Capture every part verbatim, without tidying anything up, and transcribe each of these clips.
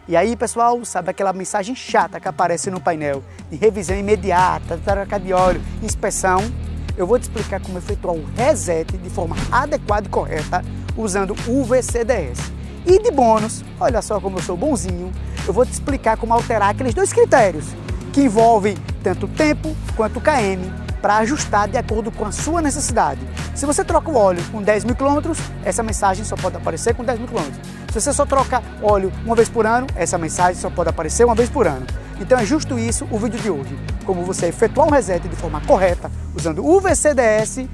E aí, pessoal, sabe aquela mensagem chata que aparece no painel de revisão imediata, troca de óleo, inspeção? Eu vou te explicar como efetuar o reset de forma adequada e correta usando o V C D S. E de bônus, olha só como eu sou bonzinho, eu vou te explicar como alterar aqueles dois critérios que envolvem tanto tempo quanto K M para ajustar de acordo com a sua necessidade. Se você troca o óleo com dez mil quilômetros, essa mensagem só pode aparecer com dez mil quilômetros. Se você só troca óleo uma vez por ano, essa mensagem só pode aparecer uma vez por ano. Então é justo isso o vídeo de hoje, como você efetuar um reset de forma correta usando o V C D S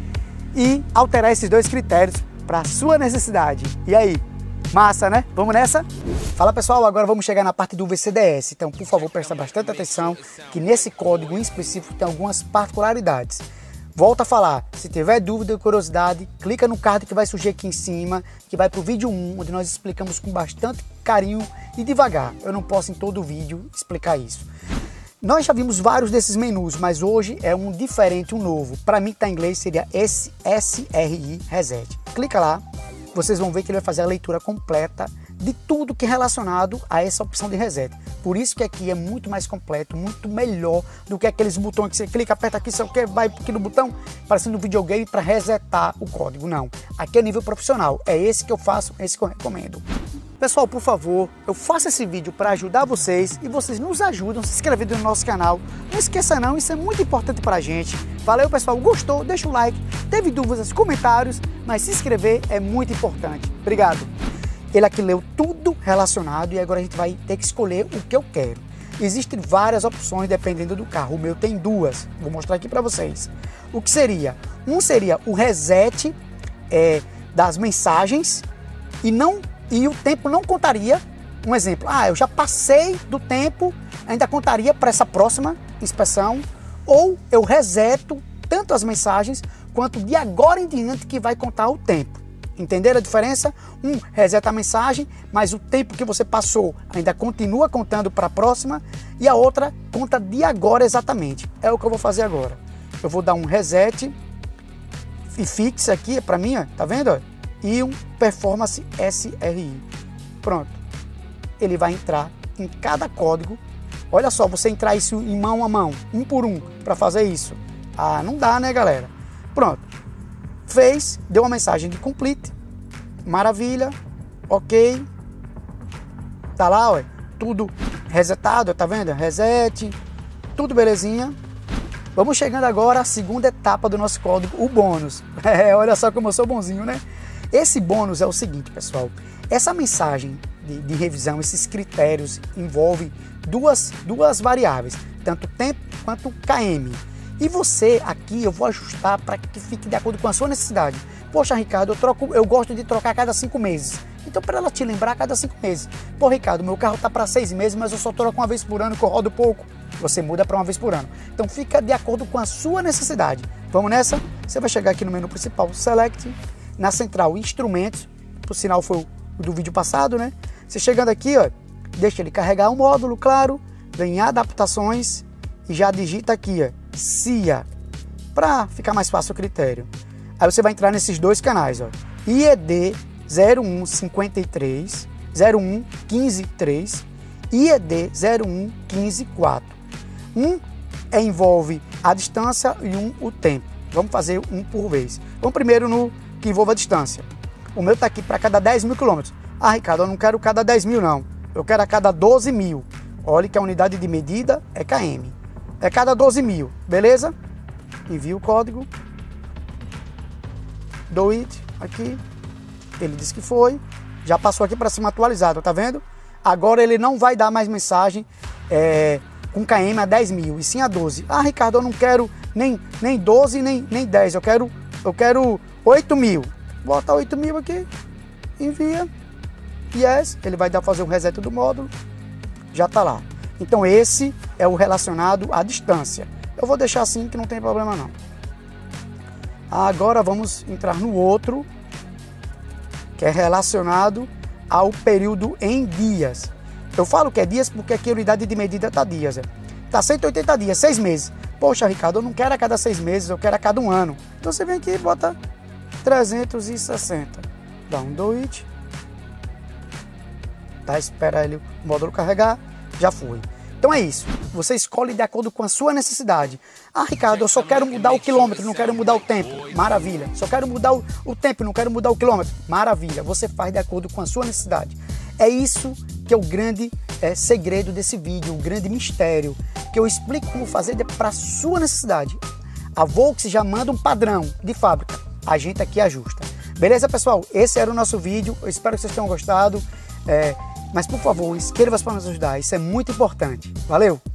e alterar esses dois critérios para a sua necessidade. E aí? Massa, né? Vamos nessa? Fala pessoal, agora vamos chegar na parte do V C D S. Então, por favor, presta bastante atenção que nesse código em específico tem algumas particularidades. Volto a falar, se tiver dúvida ou curiosidade, clica no card que vai surgir aqui em cima, que vai para o vídeo um, onde nós explicamos com bastante carinho e devagar. Eu não posso em todo o vídeo explicar isso. Nós já vimos vários desses menus, mas hoje é um diferente, um novo. Para mim que está em inglês seria S R I Reset. Clica lá. Vocês vão ver que ele vai fazer a leitura completa de tudo que é relacionado a essa opção de reset. Por isso que aqui é muito mais completo, muito melhor do que aqueles botões que você clica, aperta aqui, só que vai aqui no botão, parecendo um videogame para resetar o código. Não, aqui é nível profissional, é esse que eu faço, esse que eu recomendo. Pessoal, por favor, eu faço esse vídeo para ajudar vocês e vocês nos ajudam se inscrevendo no nosso canal. Não esqueça não, isso é muito importante para a gente. Valeu pessoal, gostou? Deixa o like, teve dúvidas, comentários, mas se inscrever é muito importante. Obrigado. Ele aqui leu tudo relacionado e agora a gente vai ter que escolher o que eu quero. Existem várias opções dependendo do carro, o meu tem duas, vou mostrar aqui para vocês. O que seria? Um seria o reset é, das mensagens e não... E o tempo não contaria, um exemplo, ah, eu já passei do tempo, ainda contaria para essa próxima inspeção, ou eu reseto tanto as mensagens, quanto de agora em diante que vai contar o tempo. Entenderam a diferença? Um reseta a mensagem, mas o tempo que você passou ainda continua contando para a próxima, e a outra conta de agora exatamente. É o que eu vou fazer agora. Eu vou dar um reset e fixa aqui para mim, ó, tá vendo? E um Performance S R I. Pronto. Ele vai entrar em cada código. Olha só, você entrar isso em mão a mão, um por um, para fazer isso. Ah, não dá, né, galera? Pronto. Fez, deu uma mensagem de complete. Maravilha. Ok. Tá lá, ó, tudo resetado, tá vendo? Reset. Tudo belezinha. Vamos chegando agora à segunda etapa do nosso código, o bônus. É, olha só como eu sou bonzinho, né? Esse bônus é o seguinte, pessoal, essa mensagem de, de revisão, esses critérios envolvem duas, duas variáveis, tanto tempo quanto K M. E você aqui eu vou ajustar para que fique de acordo com a sua necessidade. Poxa, Ricardo, eu, troco, eu gosto de trocar a cada cinco meses. Então, para ela te lembrar, a cada cinco meses. Pô, Ricardo, meu carro está para seis meses, mas eu só troco uma vez por ano que eu rodo pouco. Você muda para uma vez por ano. Então, fica de acordo com a sua necessidade. Vamos nessa? Você vai chegar aqui no menu principal, Select. Na central instrumentos, por sinal foi o do vídeo passado, né? Você chegando aqui, ó, deixa ele carregar o módulo, claro, vem em adaptações e já digita aqui, ó, S I A, para ficar mais fácil o critério. Aí você vai entrar nesses dois canais, ó, I E D zero um cinquenta e três, zero um quinze três, I E D zero um quinze quatro. Um é, envolve a distância e um o tempo. Vamos fazer um por vez. Vamos primeiro no que envolva a distância. O meu está aqui para cada dez mil quilômetros. Ah, Ricardo, eu não quero cada dez mil não. Eu quero a cada doze mil. Olha que a unidade de medida é K M. É cada doze mil, beleza? Envia o código. Do it, aqui. Ele disse que foi. Já passou aqui para cima atualizado, tá vendo? Agora ele não vai dar mais mensagem é, com K M a dez mil, e sim a doze. Ah, Ricardo, eu não quero nem, nem doze, nem, nem dez. Eu quero, eu quero oito mil. Bota oito mil aqui. Envia. Yes. Ele vai dar fazer um reset do módulo. Já tá lá. Então esse é o relacionado à distância. Eu vou deixar assim que não tem problema não. Agora vamos entrar no outro, que é relacionado ao período em dias. Eu falo que é dias porque aqui a unidade de medida está dias. Está cento e oitenta dias, seis meses. Poxa, Ricardo, eu não quero a cada seis meses, eu quero a cada um ano. Então você vem aqui e bota trezentos e sessenta. Dá um do it. tá? Espera ele, o módulo carregar, já foi. Então é isso, você escolhe de acordo com a sua necessidade. Ah, Ricardo, eu só quero mudar o quilômetro, não quero mudar o tempo. Maravilha. Só quero mudar o, o tempo, não quero mudar o quilômetro. Maravilha, você faz de acordo com a sua necessidade. É isso que é o grande é, segredo desse vídeo, o grande mistério, que eu explico como fazer para a sua necessidade. A Volks já manda um padrão de fábrica, a gente aqui ajusta. Beleza, pessoal? Esse era o nosso vídeo, eu espero que vocês tenham gostado. É, Mas, por favor, inscreva-se para nos ajudar. Isso é muito importante. Valeu!